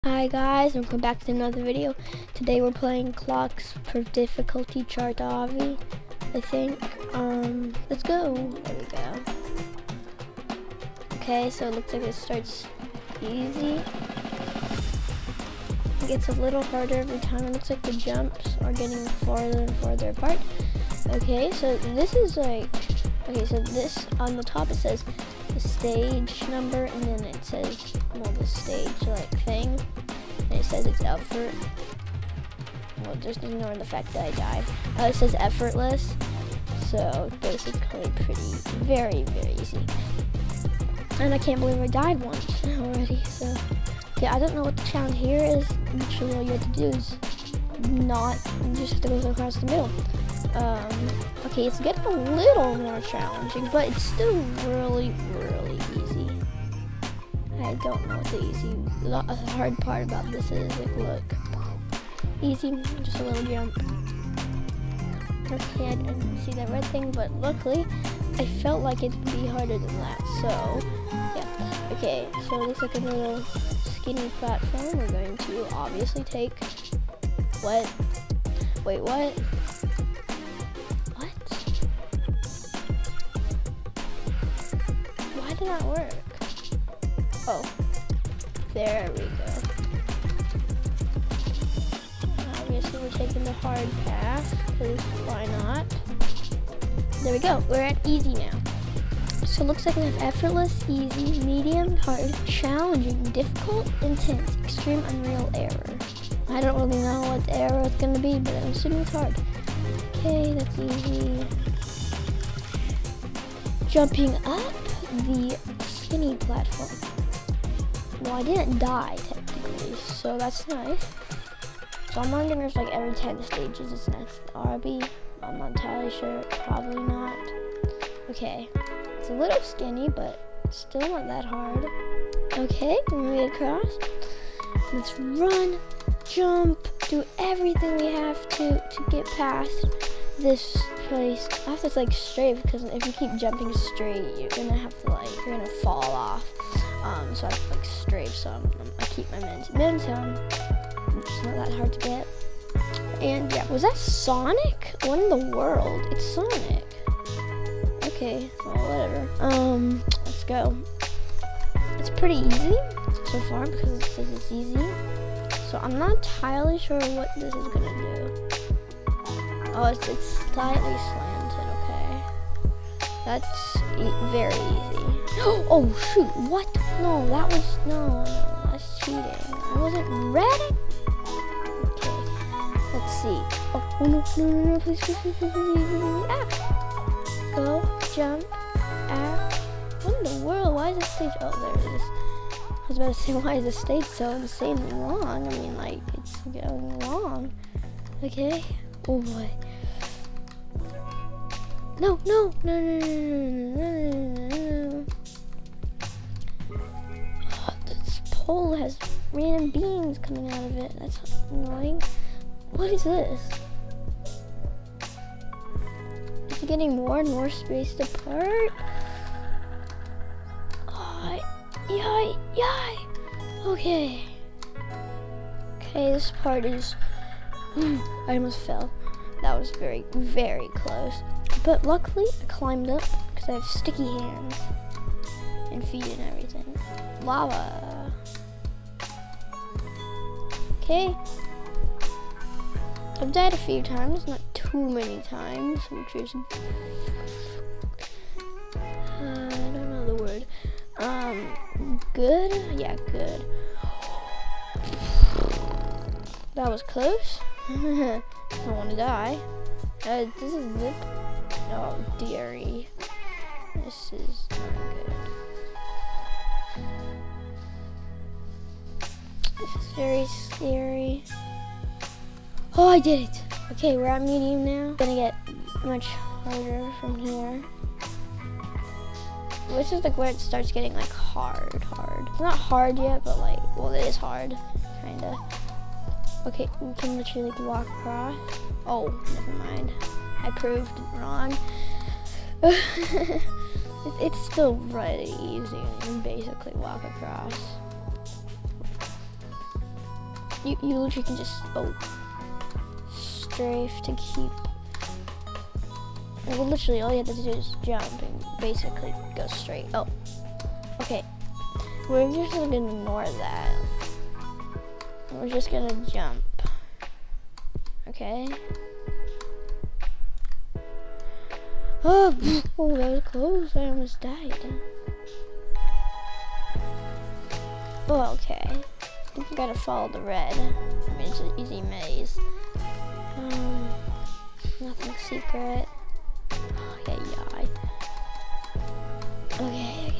Hi guys, welcome back to another video. Today we're playing Clocks for difficulty chart Avi, I think. Let's go. There we go. Okay, so it looks like it starts easy. It gets a little harder every time. It looks like the jumps are getting farther and farther apart. Okay, so this is like, okay, so this on the top it says the stage number, and then it says, well, the stage like thing, and it says it's effort. Well, just ignore the fact that I died. It says effortless, so basically very easy. And I can't believe I died once already. So yeah, I don't know what the challenge here is. Literally all you have to do is you just have to go across the middle. Okay, it's getting a little more challenging, but it's still really easy. I don't know what the hard part about this is. Like, look, easy, just a little jump. Okay, I didn't see that red thing, but luckily, I felt like it'd be harder than that. So, yeah. Okay, so it looks like a little skinny platform. We're going to obviously take what? Wait, what? Why did that work? Oh, there we go. Obviously, we're taking the hard path, because why not? There we go, we're at easy now. So it looks like we have effortless, easy, medium, hard, challenging, difficult, intense, extreme, unreal, error. I don't really know what the error is going to be, but I'm assuming it's hard. Okay, that's easy. Jumping up the skinny platform. Well, I didn't die technically, so that's nice. So I'm wondering if like every 10 stages it's next RB. I'm not entirely sure, probably not. Okay, it's a little skinny, but still not that hard. Okay, we made it across. Let's run, jump, do everything we have to get past this place. I have to like straight, because if you keep jumping straight, you're gonna fall off. So I have to like strafe, so I keep my momentum. It's not that hard to get. And yeah, was that Sonic? What in the world? It's Sonic. Okay, well, whatever. Let's go. It's pretty easy so far because it says it's easy. So I'm not entirely sure what this is gonna do. Oh, it's slightly slanted, okay. That's very easy. Oh shoot, what? No, no, that's cheating. I wasn't ready. Okay, let's see. Oh no, please. Ah. Go, jump, what in the world? Why is the stage, oh, there it is. I was about to say, why is the stage so insanely long? I mean, like, it's going long. Okay, oh boy. No. Oh, this pole has random beams coming out of it. That's annoying. What is this? Is it getting more and more spaced apart? Oh, yay. Okay, this part is, I almost fell. That was very close. But luckily, I climbed up because I have sticky hands and feet and everything. Lava. Okay. I've died a few times, not too many times, which is, I don't know the word. Good? Yeah, good. That was close. I don't want to die. This is zip. Oh, dearie. This is not good. This is very scary. Oh, I did it. Okay, we're at medium now. Gonna get much harder from here. This is like where it starts getting like hard. It's not hard yet, but like, well, it is hard, kinda. Okay, we can literally like walk across. Oh, never mind. I proved wrong. It's still really easy. You can basically walk across. You literally can just, strafe to keep. Well, literally, all you have to do is jump and basically go straight. Oh, okay. We're just gonna ignore that. We're just gonna jump. Okay. Oh, that was close. I almost died. Oh, okay. I think we gotta follow the red. I mean, it's an easy maze. Nothing secret. Okay, yeah. Okay.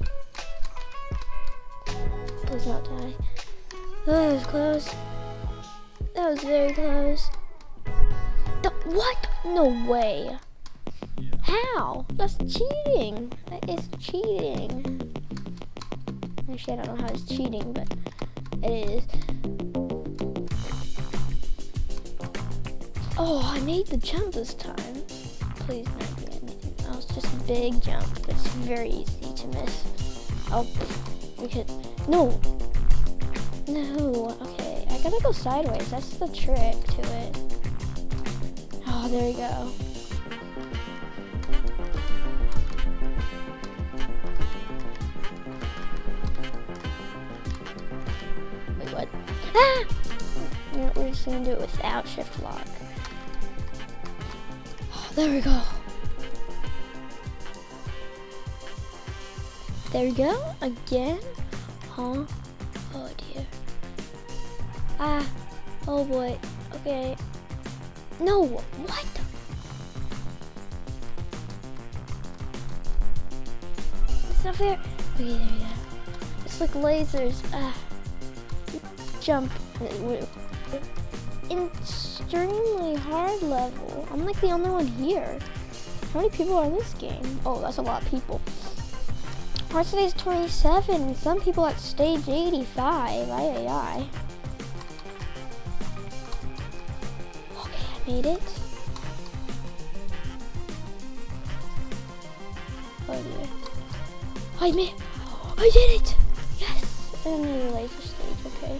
Please not die. Oh, that was close. That was very close. What? No way. How? That's cheating. That is cheating. Actually, I don't know how it's cheating, but it is. Oh, I made the jump this time. Please not do anything else. Just a big jump. It's very easy to miss. Oh, we hit. No. No. Okay, I gotta go sideways. That's the trick to it. Oh, there we go. Wait, what? Ah! You know, we're just gonna do it without shift lock. Oh, there we go. There we go. Again? Huh? Oh dear. Ah. Oh boy. Okay. No. What? It's not fair. Okay, there we go. It's like lasers. Ah. Jump. Extremely hard level. I'm like the only one here. How many people are in this game? Oh, that's a lot of people. Hard stage 27. Some people at stage 85. Aye. Okay, I made it. Oh dear. I made it. I did it. Yes. And another laser stage. Okay.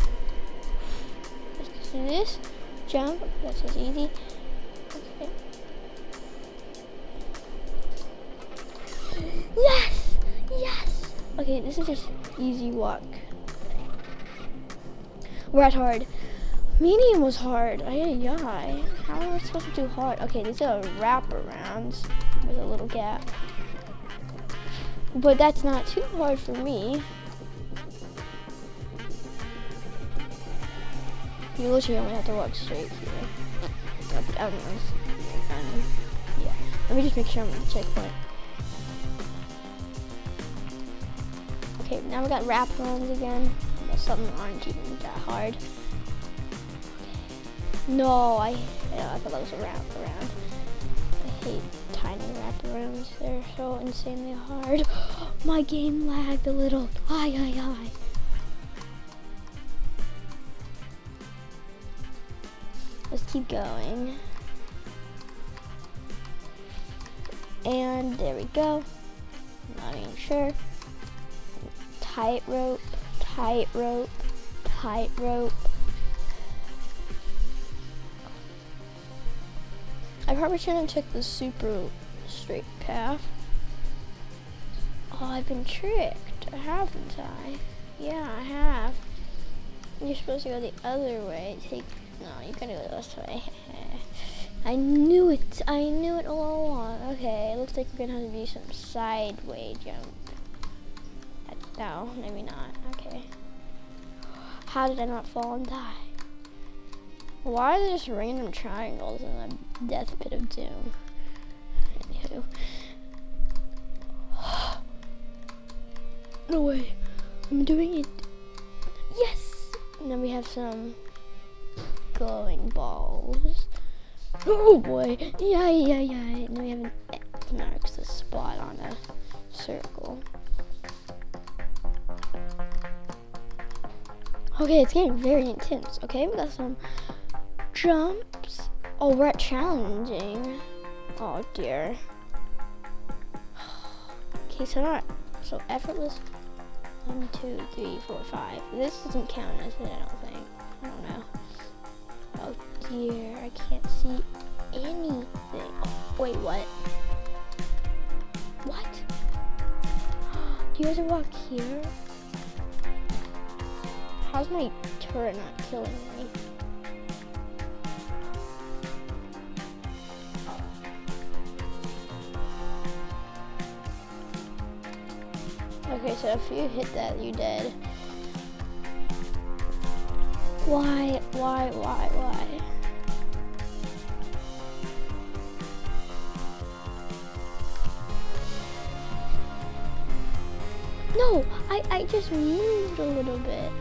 Let's do this. Jump. That's just easy. Okay. Yes. Yes! Okay, this is just easy walk. We're at hard. Medium was hard. Aye. How am I supposed to do hard? Okay, these are wraparounds with a little gap. But that's not too hard for me. You literally only have to walk straight here. I don't know. Yeah. Let me just make sure I'm at the checkpoint. Okay, now we got wraparounds again. Well, some aren't even that hard. No, I thought that was a wraparound. I hate tiny wraparounds. They're so insanely hard. My game lagged a little. Aye. Let's keep going. And there we go. Not even sure. Tightrope. I probably shouldn't have took the super straight path. Oh, I've been tricked, haven't I? Yeah, I have. You're supposed to go the other way. No, you gotta go this way. I knew it all along. Okay, looks like we're gonna have to do some sideways jump. No, maybe not. Okay. How did I not fall and die? Why are there just random triangles in the death pit of doom? Anywho. No way. I'm doing it. Yes! And then we have some glowing balls. Oh boy. Yeah. And then we have an X marks the spot on a circle. Okay, it's getting very intense. Okay, we got some jumps. Oh, we're at challenging. Oh dear. Okay, so effortless. 1, 2, 3, 4, 5. This doesn't count as it, I don't think. here? I can't see anything. Oh, wait, what? What? Do you guys walk here? How's my turret not killing me? Okay, so if you hit that, you're dead. Why? No, I just moved a little bit.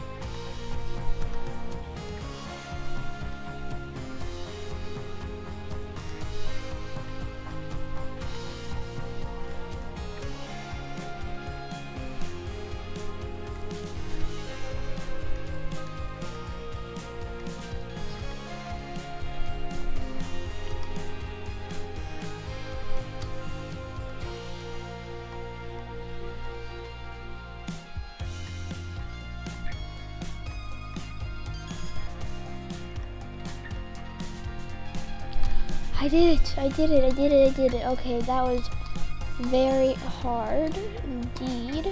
I did it. Okay, that was very hard indeed.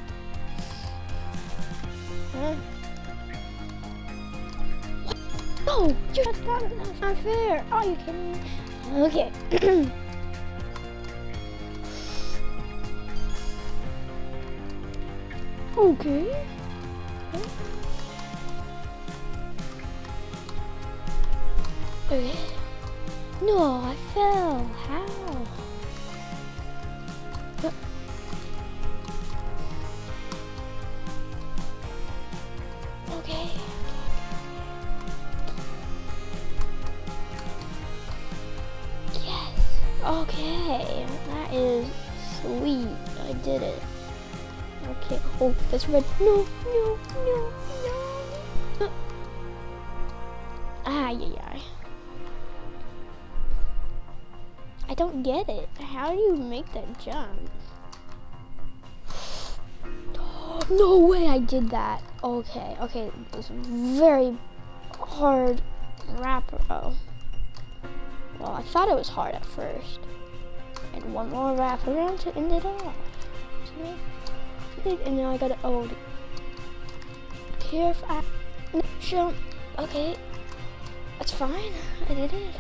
Huh? No, that's not fair. Oh, you kidding me? Okay. Okay. Okay. No, I fell. How? Okay. Yes. Okay. That is sweet. I did it. Okay. Oh, that's red. No. Ay. I don't get it. How do you make that jump? No way I did that. Okay. It was very hard wrapper. Oh. Well, I thought it was hard at first. And one more wrap around to end it off. And now I gotta, careful. Jump. Okay. That's fine. I did it.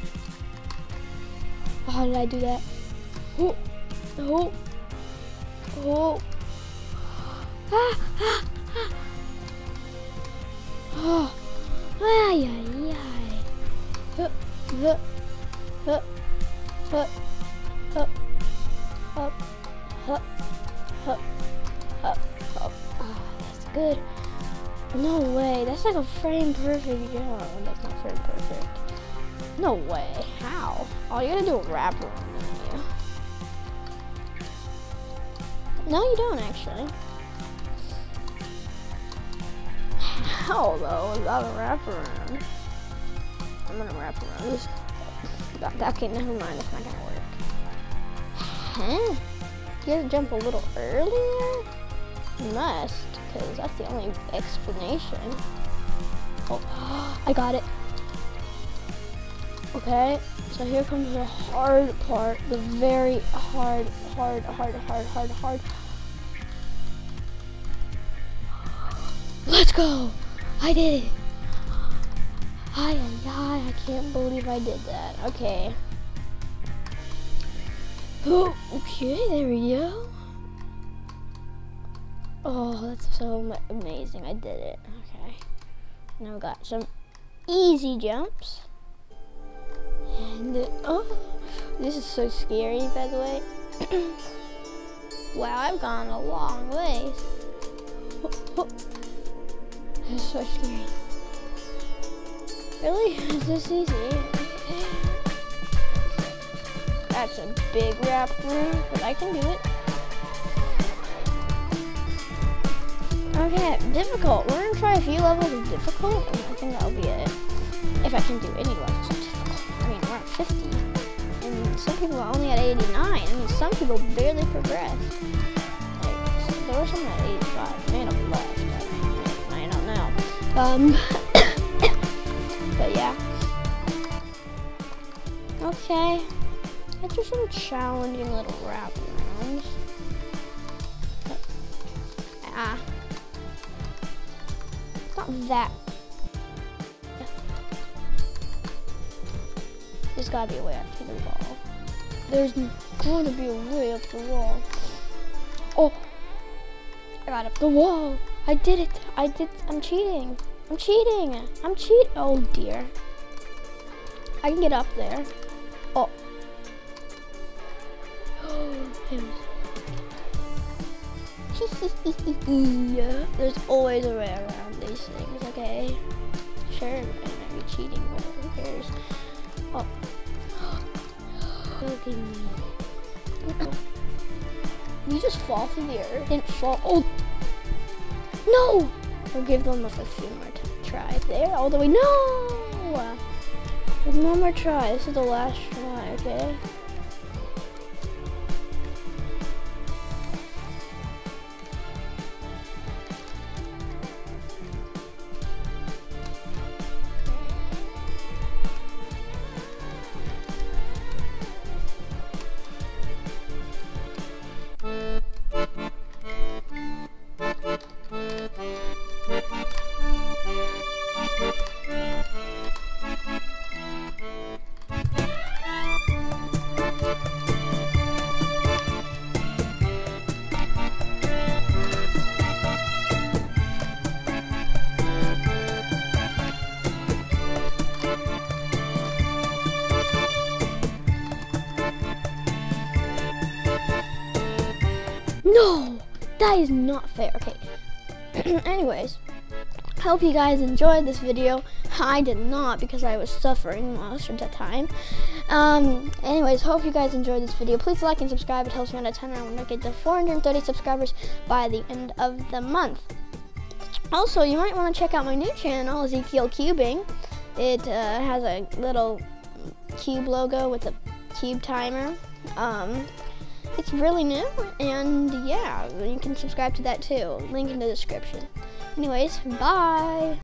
How did I do that? Oh. Oh. Ay. Up. Oh, that's good. No way. That's like a frame perfect jump. That's not frame perfect. No way. How? Oh, you gotta do a wrap around you. No, you don't actually. How though? Without a wrap around? I'm gonna wrap around this. Okay, never mind. It's not gonna work. Huh? You have to jump a little earlier? You must, because that's the only explanation. Oh, I got it. Okay, so here comes the hard part, the very hard. Let's go! I did it! I can't believe I did that. Okay. Oh, okay, there we go. Oh, that's so amazing. I did it. Okay. Now I got some easy jumps. And this is so scary, by the way. Wow, I've gone a long ways. This is so scary. Really? Is this easy? That's a big wrap room, but I can do it. Okay, difficult. We're gonna try a few levels of difficult, and I think that'll be it. If I can do any levels of difficult. I mean, we're at 50. And some people are only at 89. I mean, some people barely progress. Like, there were some at 85. They may have left. I don't know. But yeah. Okay. Let's do some challenging little wrap rounds. Ah. Not that. There's gotta be a way up to the wall. There's going to be a way up the wall. Oh! I got up the wall. I did it. I'm cheating. I'm cheating. Oh dear. I can get up there. Oh. There's always a way around these things, okay? Sure, I might be cheating, but who cares? Oh. Look at me. You just fall through the air. Didn't fall. Oh! No! We'll give them a few more try. There, all the way. No! There's one more try. This is the last try, okay? No, that is not fair. Okay. Anyways, hope you guys enjoyed this video. I did not because I was suffering most of the time. Anyways, hope you guys enjoyed this video. Please like and subscribe. It helps me out a ton. I want to get to 430 subscribers by the end of the month. Also, you might want to check out my new channel, Ezekiel Cubing. It has a little cube logo with a cube timer. It's really new, and yeah, you can subscribe to that too. Link in the description. Anyways, bye!